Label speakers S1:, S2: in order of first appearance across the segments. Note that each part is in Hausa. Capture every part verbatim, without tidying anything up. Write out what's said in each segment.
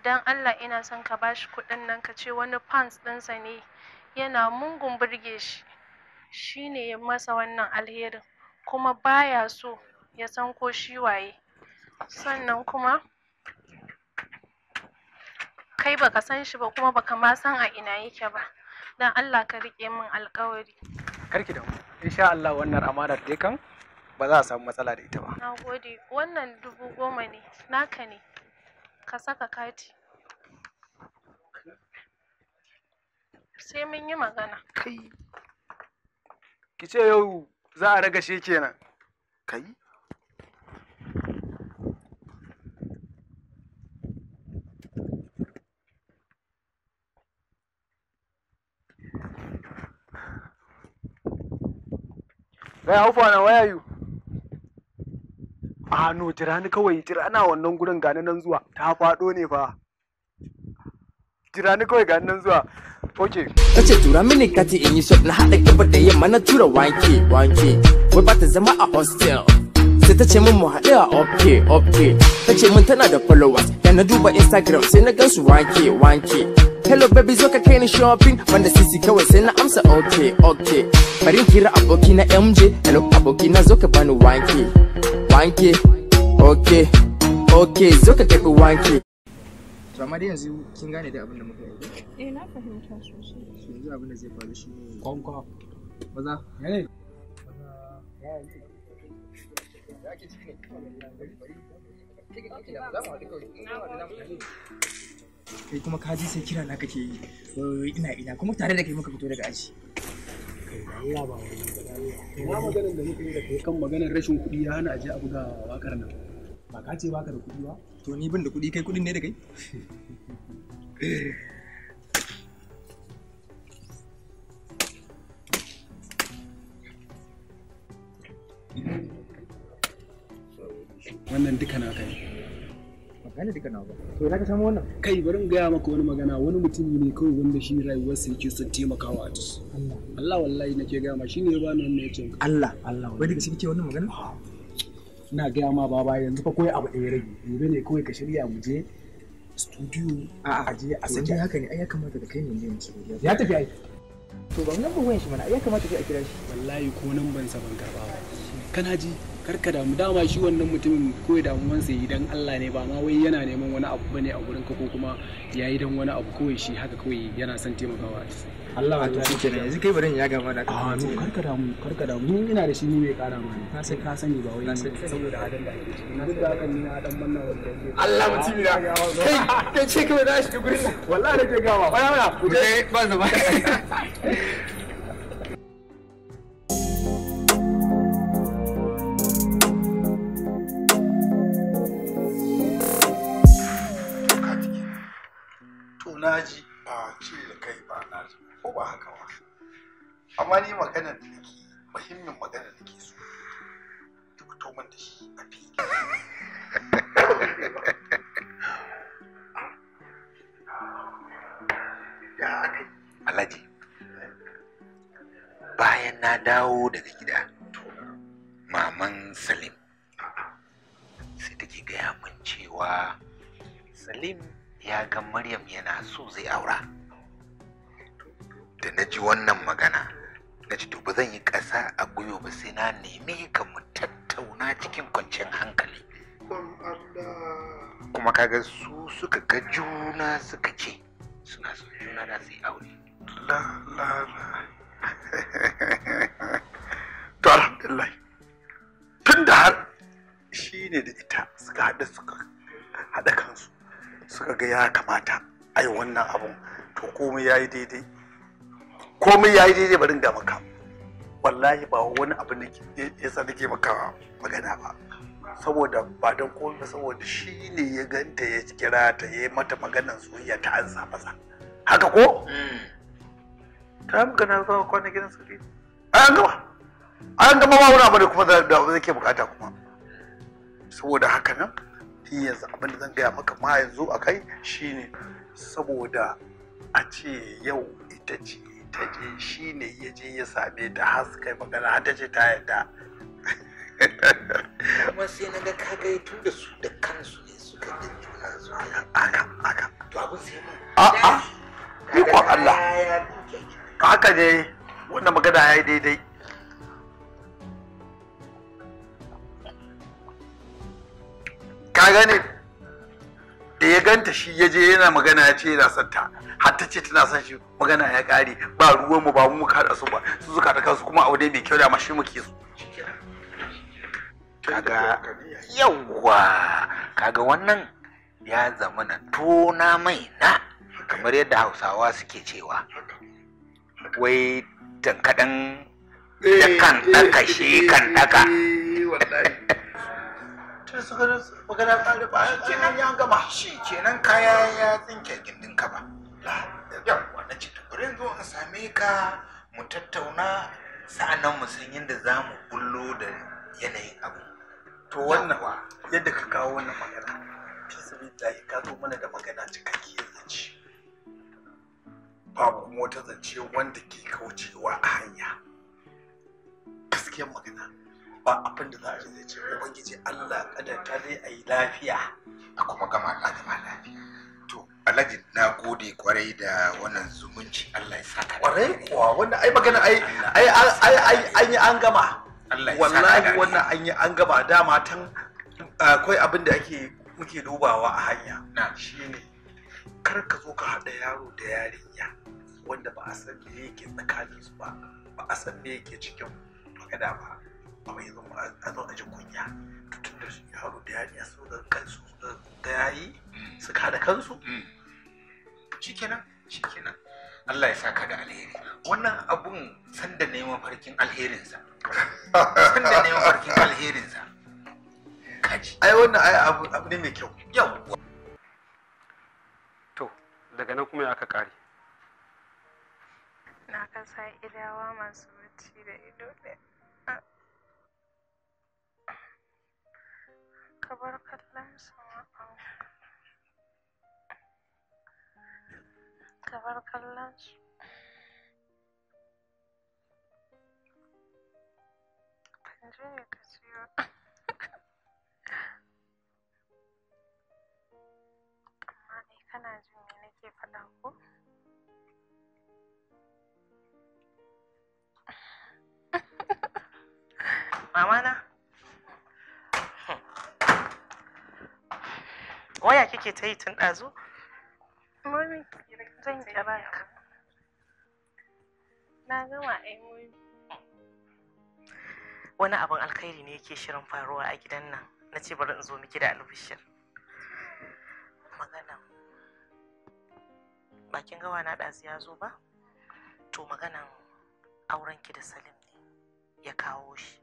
S1: dan Allah ina son ka bashi kuɗin nan ka ce wani fans ɗinsa ne yana mungun burge shi shine ya masa wannan alherin kuma baya so ya san ko shi waye. Sannan kuma kai baka san shi ba kuma baka ma san a ina yake ba. Dan Allah ka rike min alƙawari.
S2: Karki da mu. Insha Allah wannan amanar dai kan ba za a samu matsala da ita ba.
S1: Nagode. Wannan dubu goma ne naka ne. Ka saka kati. Sai mun yi magana.
S2: Kai. Ki ce yau za a raga shi kenan. Kai. Hey, how far now? Where are you? Ah, no, jira ni kawai, jira na wannan gurin gani nan zuwa. Ta faɗo ne fa. Jira ni kawai gani nan zuwa. Okay.
S3: Tace tura mini kati in yi shot na haɗa gaba da yamma na tura wanke, wanke. Wai ba ta zama a hostel. Sai ta ce min mu haɗu a okay, okay. Ta ce min tana da followers. Da na duba Instagram sai na gan su wanke, wanke. Hello baby zo ka kai ni shopping wanda sisi kawai sai na amsa okay okay bari kira aboki na M J hello aboki na zo ka bani wanke wanke okay okay zo ka tafi wanke. To amma dai yanzu kin gane da abin da muka yi?
S1: Eh na fahimta sosai.
S3: Yanzu abin da zai faru shi ne
S2: Kwankwa.
S3: maza
S2: Eh.
S3: kai kuma kaji sai kira na kake yi ina ina kuma tare da kai muka fito daga aji.
S2: Allah ba wani ina maganar da muka yi da kai kan maganar rashin kuɗi ya hana aje a buga wakar nan. Ba ka ce baka da kuɗi ba?
S3: To ni bin da kuɗi kai kuɗin ne da kai?
S2: Wannan duka na kai.
S3: Magana duka na ba. To ina ka samu wannan?
S2: Kai bari in gaya maka wani magana wani mutumi ne kawai wanda shi rayuwarsa yake son taimakawa a tus.
S3: Allah.
S2: Allah wallahi nake gaya ma shine ya bani wannan yace.
S3: Allah. Allah. Wai daga cikin wannan magana?
S2: Ina gaya ma baba yanzu fa kawai abu ɗaya rage. Gobe ne kawai ka shirya mu je studio
S3: a aje a saki haka ne ai ya kamata da kai ne ne studio.
S2: Ya tafi ai.
S3: To ba nan ba wayan shi mana ai ya kamata kai a kira shi.
S2: Wallahi ko nan ban sa ban karba ba. Kana ji karka damu dama shi wannan mutumin kawai damuwansa idan Allah ne ba ma wai yana neman wani abu bane a gurin ka ko kuma yayi dan wani abu kawai shi haka kawai yana son taimakawa a cikin
S3: Allah wato shi kenan yanzu kai barin ya gama da
S2: ka no karka damu karka damu ni ina da shi ni mai kara ma ka sai ka sani ba wai saboda hadan da ake ciki duk da hakan ni na dan manna wanda yake
S3: Allah mutumi da kai kai ce kai da shi gurin
S2: wallahi nake gawa baya baya
S3: ku je ba zama.
S4: naji ba ce da kai ba na ji ko ba haka ba amma ni magana da nake muhimmin magana da nake so ta fito min da shi a fili
S5: ya kai Alhaji bayan na dawo daga gida maman Salim sai take gaya min cewa Salim ya ga Maryam yana so zai aura. Da na ji wannan magana, na ji to ba zan yi ƙasa a gwiwa ba sai na nemi ka mu tattauna cikin kwanciyar hankali. Kuma kaga su suka ga juna suka ce suna son juna da su yi aure.
S4: La la la. To alhamdulillah. Tun da har shi ne da ita suka haɗa suka haɗa kansu. Suka ga ya kamata a yi wannan abun to komai ya yi daidai komai ya yi daidai bari ga maka wallahi ba wani abu da ya sa nake maka magana ba saboda ba don komai ba saboda shi ne ya ganta ya kira ta ya yi mata maganar soyayya ta ansa masa haka ko? ta magana zuwa kwanan gidan sarki an gama an gama ba wani abu da kuma da zai ke bukata kuma saboda haka nan yanzu abin da zan gaya maka ma yanzu a kai shine saboda a ce yau ita ce ta je shi ne ya je ya same ta har su kai magana har ta ce ta yarda
S5: kuma sai na ga kaga tun da su da kansu ne suka ga juna zuwa
S4: haka haka
S5: abu sai mun
S4: a'a ikon Allah haka ne wannan magana ya yi daidai. Ka gane da ya ganta shi ya je yana magana ya ce yana son ta har ta ce tana son shi magana ya kare ba ruwan mu ba mu muka da su ba su suka ta kansu kuma abu dai mai kyau da mashi muke su.
S5: Kaga yawwa kaga wannan ya zama na tona mai na kamar yadda Hausawa suke cewa wai dankadan da kan daka shi kan daka.
S4: Magana tsari ba kenan ya gama
S5: shi kenan kaya ya tsinke gindin ka ba. Yawwa na ce tukurin zo in same ka mu tattauna sa'annan mu san yadda za mu bullo da yanayin abu.
S4: To wannan yadda ka kawo wannan magana fi sabillahi ka zo mana da magana cikakkiyar zance babu kuma wata zance wanda ke kaucewa a hanya. Gaskiyar magana ba abin da za a zai ce ubangiji Allah kadarta dai a yi lafiya
S5: a kuma gama a gama lafiya. To Alhaji na gode kwarai da wannan zumunci Allah ya saka.
S4: Kwarai kuwa wannan ai magana ai ai ai an yi an gama. Wallahi wannan an yi an gaba dama tan akwai abin da ake muke dubawa a hanya shine kar ka zo ka haɗa yaro da yarinya wanda ba a san me yake tsakanin su ba ba a san me yake cikin magana ba ba mai zo a zo a ji kunya tun da yaro da yarinya su ga kansu da yayi su haɗa kansu
S5: shikenan shikenan Allah ya saka da alheri. Wannan abun sanda neman farkin alherinsa sanda neman farkin alherinsa kaji
S4: ai wannan ai abu abu ne mai kyau.
S5: Yawwa
S2: to daga nan kuma aka kare
S1: na kasa idawa masu bacci da ido ɗaya ka bar kallon sama ka bar kallon su kan je ka siyo amma dai kana jin me nake faɗa ko
S6: mama na waya kike ta yi tun ɗazu?
S1: Mami, zan kira ka. Na gama ai mami.
S6: Wani abin alkhairi ne yake shirin faruwa a gidan nan. Na ce bari in zo miki da albishir. Maganan bakin gawa na ɗazu ya zo ba? To maganan aurenki da Salim ne ya kawo shi.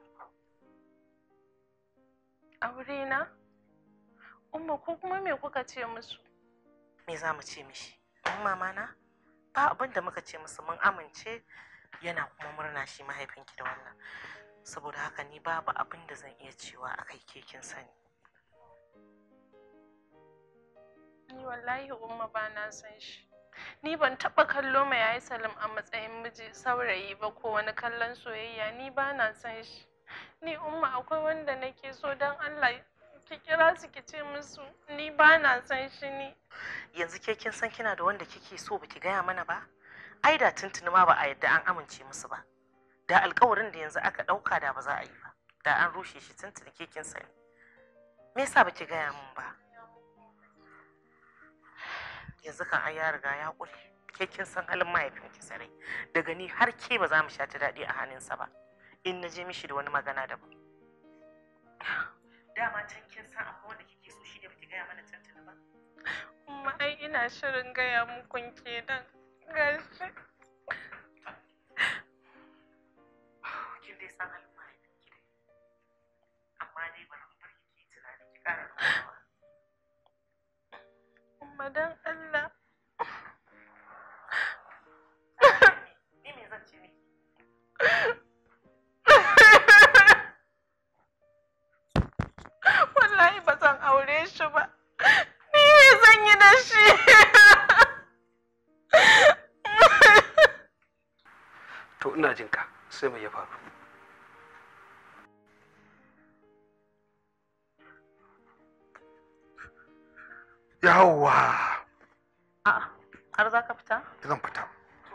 S1: Aure na? Umma ko kuma me kuka ce musu?
S6: Me za mu ce mishi? Mun mama na? Ba abin da muka ce musu mun amince yana kuma murna shi mahaifinki da wannan. Saboda haka ni babu abin da zan iya cewa akai ke kin sani.
S1: Ni wallahi umma ba na san shi. Ni ban taɓa kallo mai yayi Salim a matsayin miji saurayi ba ko wani kallon soyayya ni ba na san shi. Ni umma akwai wanda nake so don Allah ki kira su ki ce musu ni ba na san shi ni.
S6: Yanzu ke kin san kina da wanda kike so baki gaya mana ba? Ai da tuntuni ma ba a yadda an amince musu ba. Da alƙawarin da yanzu aka ɗauka da ba za a yi ba. Da an rushe shi tuntuni ke kin sani. Me yasa baki gaya min ba? Yanzu kan ai ya riga ya ƙure. Ke kin san halin mahaifinki sarai. Daga ni har ke ba za mu sha ta daɗi a hannunsa ba. In na je mishi da wani magana daban. Dama can kin san akwai wanda kike so shi ne baki gaya mana tuntuni ba.
S1: Umma ai ina shirin gaya muku kenan. Gashi.
S6: Kin dai san halin mahaifinki dai. Amma dai bari mu bar ki tunani ki ƙara komawa.
S1: Umma dan Allah.
S6: Ni me zan ce miki?
S1: Wallahi ba zan aure shi ba. Ni me zan yi da shi?
S2: to ina jin ka sai mai ya faru.
S4: Yawwa
S6: A'a, har za ka fita?
S4: Zan fita.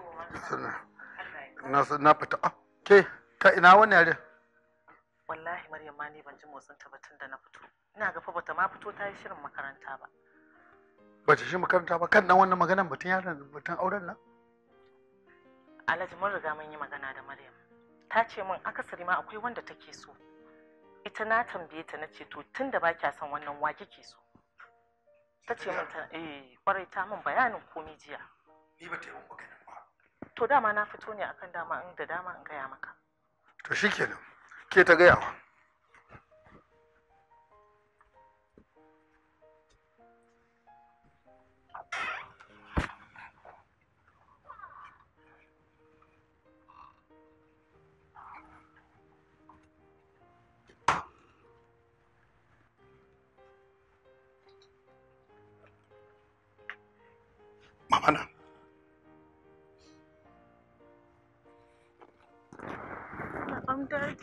S4: Na na fita. Ah, ke ka ina wannan yare?
S6: Wallahi Maryam ma ni ban ji motsin ta ba tun da na fito. Ina ga fa bata ma fito ta yi shirin makaranta ba.
S4: Bace shi makaranta ba kan nan wannan maganan batun yaron batun auren nan?
S6: Alhaji mun riga mun yi magana da Maryam. Ta ce min akasari ma akwai wanda take so. Ita na tambaye ta nace to tunda ba kya son wannan wa kike so? Ta ce min ta eh kwarai ta min bayanin komai jiya.
S4: Ni ba ta yi magana ba.
S6: To dama na fito ne akan dama in da dama in gaya maka.
S4: To shikenan. Ke ta gaya wa. Mamana.
S1: I'm dead.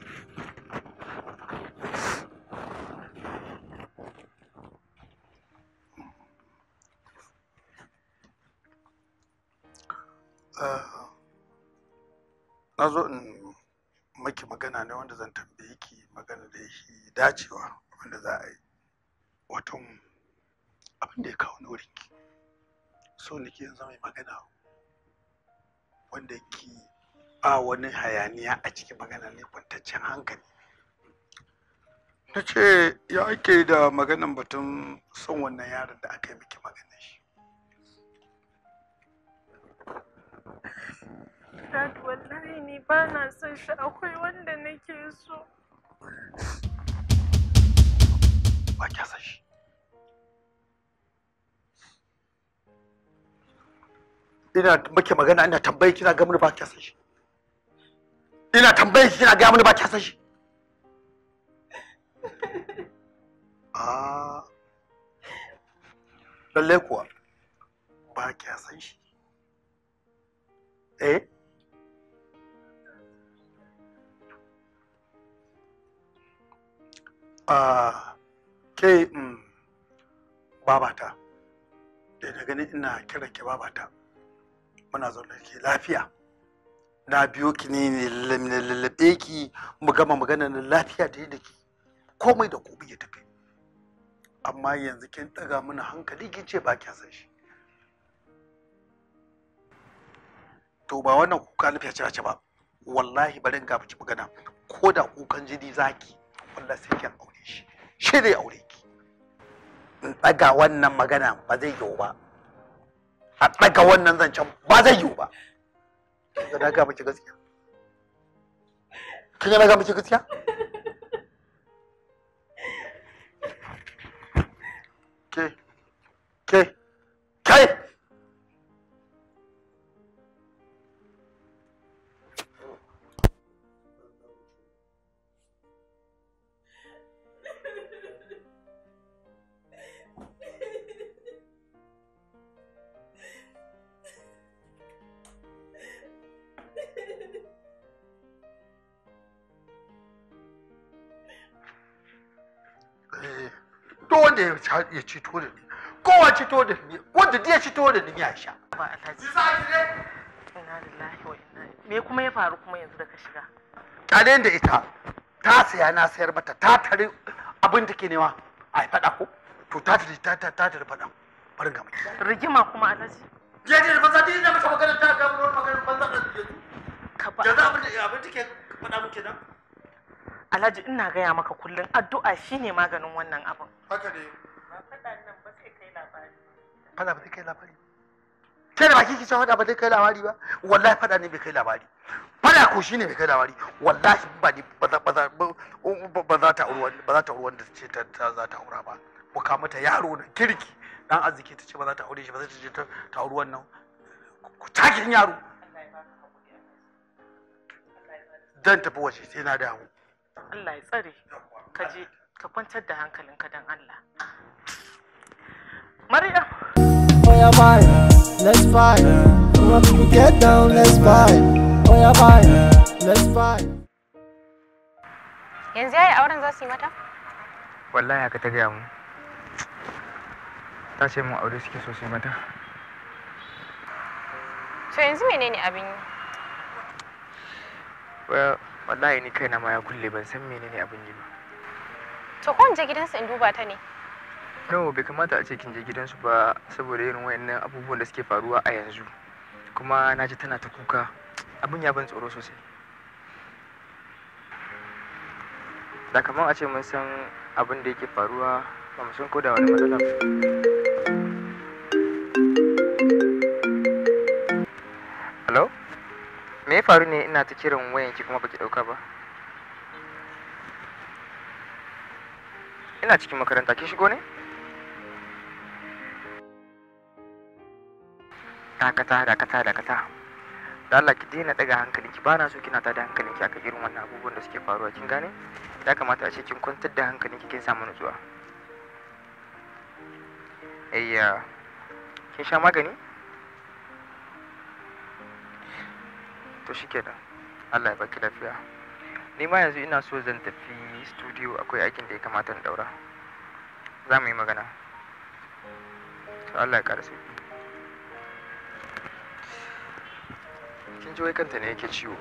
S4: Na zo in maki magana ne wanda zan tambaye ki magana da yake dacewa wanda za a yi. Wato abin da ya kawo wurinki. So nake yanzu mai magana wanda ki ba wani hayaniya a cikin magana ne kwantaccen hankali. Na ce ya ake da maganan batun son wannan yaron da aka yi miki magana shi.
S1: Dad, wallahi ni ba na son shi, akwai wanda nake so.
S4: Ba kya son shi. Ina maki magana ina tambayi kina ga mun ba kya son shi. Ina tambayi kina ga mun ba kya son shi. Ah. Lalle kuwa ba kya son shi. Eh? Ah, ke mm, babata. Da na gani ina kira ki babata. Muna zaune ke lafiya. Na biyo ki ne lallabe ki mu gama magana na lafiya da da ki. Komai da komai ya tafi. Amma yanzu kin daga mana hankali kin ce ba kya san shi. To ba wannan kuka lafiya ce ba. Wallahi bari in ga miki magana. Ko da kukan jini zaki, wallahi sai kin aure shi. Shi zai aure ki. In daga wannan magana ba zai yiwu ba. A daga wannan zancen ba zai yiwu ba. Kin ga ga miki gaskiya. Kin ga ga miki gaskiya? Ke, ke, kai! To wanda ya cito da ni, kowa cito da ni, wanda ya cito da ni ya sha.
S6: Ba Alhaji. Inna lillahi wa inna ilaihi. Me kuma ya faru kuma yanzu da ka shiga?
S4: Kalen da ita ta saya na sayar mata ta tare abin da ke nema a faɗa ko to ta tare ta ta ta tare faɗa barin ga miki.
S6: Rigima kuma Alhaji.
S4: Je je ba za ta yi da mata magana ta ga mun magana banza da yanzu.
S6: Ka ba.
S4: Yanzu abin da abin da ke faɗa miki nan.
S6: Alhaji ina gaya maka kullum addu'a shine maganin wannan abin.
S4: Haka ne.
S6: Ba faɗa nan ba sai kai labari.
S4: Faɗa ba sai kai labari. Kai da baki ki ce faɗa ba sai kai labari ba. Wallahi faɗa ne bai kai labari. Faɗa ko shine bai kai labari. Wallahi ba ni ba za ba za ba za ta aure ba za ta aure wanda ce ta za ta aura ba. Ko ka mata yaro na kirki dan arziki ta ce ba za ta aure shi ba sai ta je ta ta aure wannan ku takin yaro. Dan tafi waje sai na dawo.
S6: Allah ya tsare ka je ka kwantar da hankalinka dan Allah. Maryam.
S7: Oh yeah, bye. Let's fight. When people get down, let's fight. Oh yeah, bye. Let's fight.
S8: Yanzu yayi auren za su yi mata?
S9: Wallahi haka ta gaya mu. Ta ce mun aure suke so su yi mata.
S8: To yanzu menene abin yi?
S3: Well, wallahi ni kaina ma ya kulle ban san menene abin yi ba.
S8: To ko in je gidansu in duba ta ne?
S3: No, bai kamata a ce kin je gidansu ba saboda irin wayannan abubuwan da suke faruwa a yanzu. Kuma na ji tana ta kuka. Abin ya ban tsoro sosai. Da kamar a ce mun san abin da yake faruwa ba mu san ko da wani matsala. Hello? Me ya faru ne ina ta kiran wayanki kuma baki dauka ba? Ina cikin makaranta, kin shigo ne? Dakata, dakata, dakata. Da Allah ki daina daga hankalinki, ba na so kina tada hankalinki akan irin wannan abubuwan da suke faruwa, kin gane? Ya kamata a ce kin kwantar da hankalinki kin samu nutsuwa. Ayya, kin sha magani? To shikenan, Allah ya baki lafiya. Ni ma yanzu ina so zan tafi studio, akwai aikin da ya kamata in daura. Za mu yi magana. To Allah ya ƙara sauki. Kin ji wai kanta ne yake ciwo?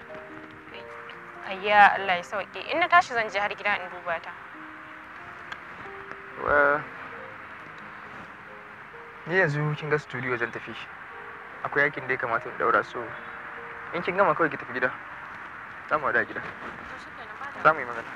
S8: Ayya, Allah ya sauke. In na tashi zan je har gida in duba ta.
S3: Well, ni yanzu kin ga studio zan tafi. Akwai aikin da ya kamata in daura, so in kin gama kawai ki tafi gida. Za mu haɗu a gida. Za mu yi magana.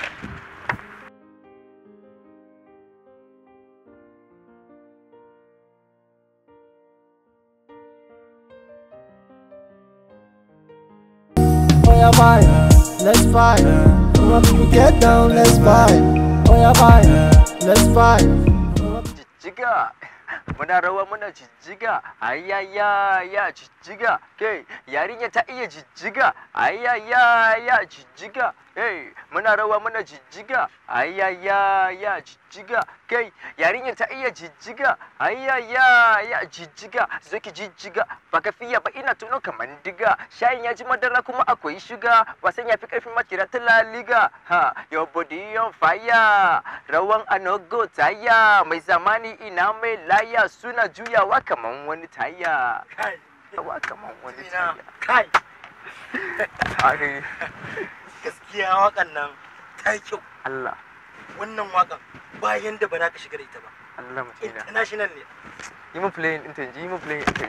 S7: Oh yeah, fire, let's fire. When people get down, let's fight. Oh yeah, fire, let's fight.
S3: Jijjiga, muna rawa muna jijjiga, ayaya ya jijjiga, kai yarinya ta iya jijjiga, ayaya ya jijjiga, hey muna rawa muna jijjiga, ayaya ya jijjiga, kai yarinya ta iya jijjiga, ayaya ya jijjiga, zo ki jijjiga, baka fiya ba ina tuno kaman diga, shayin ya ji madara kuma akwai shuga, wasan ya fi karfin makira ta laliga, ha your body on fire, rawan anogo taya, mai zamani ina mai laya suna juyawa kaman wani taya. Yawa kaman wani taya.
S9: Kai.
S3: Ai.
S9: Gaskiya wakan nan ta yi kyau.
S3: Allah.
S9: Wannan wakan bayan da ba za ka shiga da ita ba.
S3: Allah mutina.
S9: International ne.
S3: Yi mun playing ɗin ta yi mun playing ɗin ta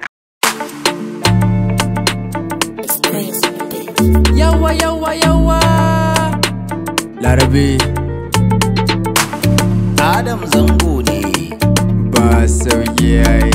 S10: Yawa yawa yawa. Larabe.
S11: Adam Zango ne.
S10: Ba sauki yayi.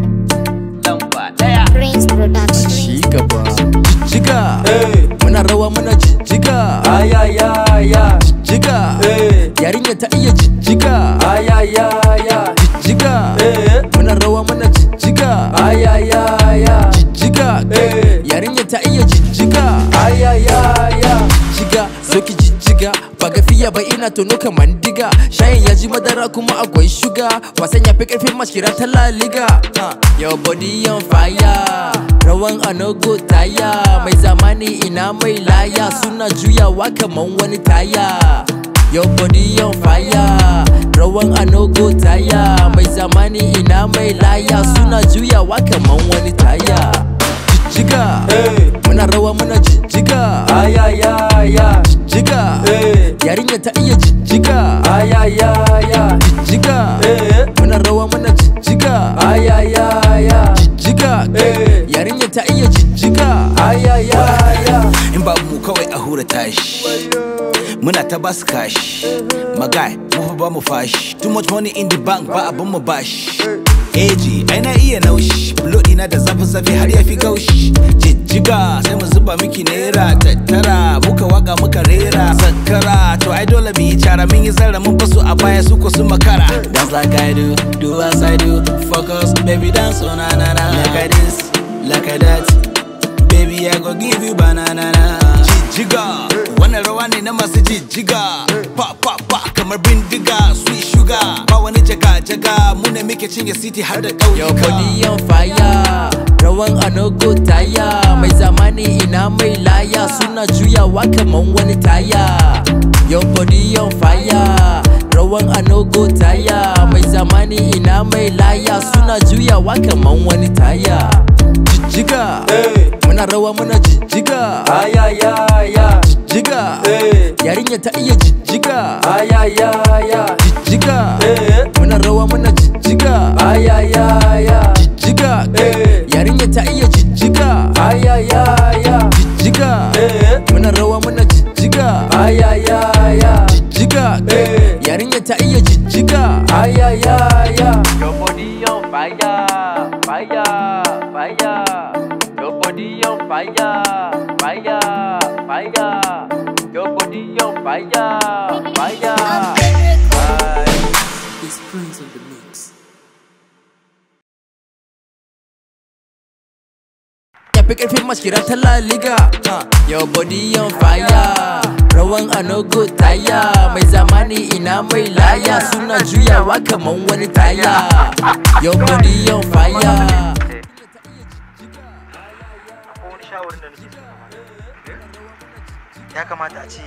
S11: Lamba daya.
S10: Prince Production. Shi gaba. Jijjiga. Muna rawa muna jijjiga. Ayayaya. Jijjiga. Yarinya ta iya jijjiga. Ayayaya. Jijjiga. Muna rawa muna jijjiga. Ayayaya. Jijjiga. Yarinya ta iya jijjiga. Ayayaya. Jijjiga. Zoki jijjiga. Baga fiya ba ina tono kaman diga. Shayin ya ji madara kuma akwai shuga. Wasan ya fi karfin mashkira ta laliga. Your body on fire. Rawan anogo taya. Mai zamani ina mai laya. Suna juyawa kaman wani taya. Your body on fire. Rawan anogo taya. Mai zamani ina mai laya. Suna juyawa kaman wani taya. Jijjiga. Muna rawa muna jijjiga. Ayayaya. Jijjiga. Yarinya ta iya jijjiga. Ayayaya. Jijjiga. Muna rawa muna jijjiga. Ayayaya. Jijjiga. Yarinya ta iya jijjiga. Ayayaya.
S11: In babu mu kawai a hura tashi. Muna ta basu kashi. Magai, mu ba mu fashi. Too much money in the bank ba abin mu bashi. Eji, ai na iya naushi. Bulo ina da zafi-zafi har ya fi gaushi. Jijjiga, sai mu zuba miki naira tattara. Muka waka muka rera zakara. To ai dole mu yi cara, mun yi zarra mun basu a baya su ko su makara. Dance like I do, do as I do. Focus, baby dance on na na na. Like I this, like I that. Baby I go give you banana. Jijjiga, wannan rawa ne na masu jijjiga. Pa pa pa kamar bindiga, sweet sugar. Ba wani jaga jaga, mu ne muke cinye city har da ƙauyuka.
S10: Your body on fire. Rawan anogo taya. Mai zamani ina mai laya. Suna juyawa kaman wani taya. Your body on fire. Rawan anogo taya. Mai zamani ina mai laya. Suna juyawa kaman wani taya. jijjiga muna rawa muna jijjiga ayayaya jijjiga yarinya ta iya jijjiga ayayaya jijjiga muna rawa muna jijjiga ayayaya jijjiga yarinya ta iya jijjiga ayayaya jijjiga muna rawa muna jijjiga ayayaya jijjiga yarinya ta iya jijjiga ayayaya your body on fire fire fire your body on fire fire fire your body on fire fire
S7: It's Prince on the mix.
S10: Yafi karfin maskira ta La Liga your body on fire rawan a no go taya mai zamani ina mai laya suna juyawa kaman wani taya your body on fire
S9: shawarin da nake so ya kamata a ce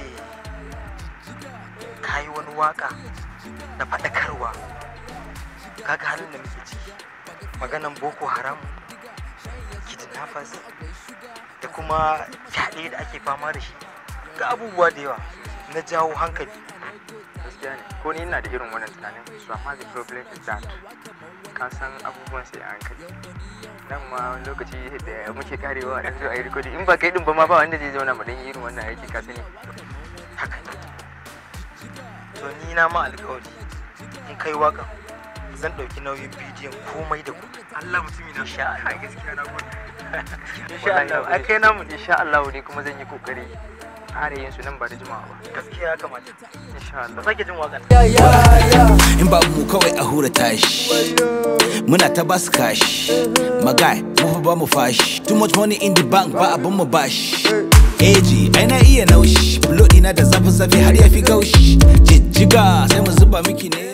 S9: kayi wani waka na faɗakarwa kaga halin da muke ciki maganan boko haram kidnappers da kuma fyaɗe da ake fama da shi ga abubuwa da yawa na jawo hankali
S12: gaskiya ne ko ni ina da irin wannan tunanin so amma the problem is that ka san abubuwan sai a hankali dan ma wani lokaci da muke karewa a ɗan ayi recording in ba kai din ba ma ba wanda zai zauna mu dan yi irin wannan aiki ka sani
S9: haka ne to ni na ma alƙawari in kai waka zan ɗauki nauyin bidiyon komai da komai Allah mutumi na sha Allah gaskiya na gode
S12: insha Allah ai kai namu insha Allah ne kuma zan yi kokari fara yin su nan ba da jimawa ba
S9: gaskiya ya kamata
S12: insha Allah
S9: sake jin waƙar
S11: in ba mu kawai a hura tashi muna ta basu kashi magai mu fa ba mu fashi too much money in the bank ba abin mu bashi eji ai na iya naushi blood ina da zafi zafi har ya fi gaushi jijjiga sai mu zuba miki ne